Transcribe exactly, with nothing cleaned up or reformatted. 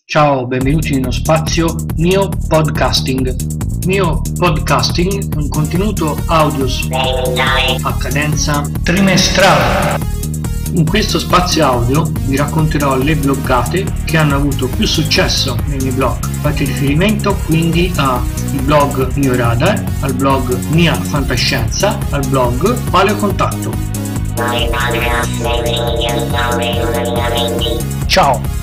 Ciao, benvenuti in uno spazio Mio Podcasting. Mio Podcasting è un contenuto audio a cadenza trimestrale. In questo spazio audio vi racconterò le bloggate che hanno avuto più successo nei miei blog. Fate riferimento quindi al blog Mio Radar, al blog Mia Fantascienza, al blog Paleo Contatto. Ciao!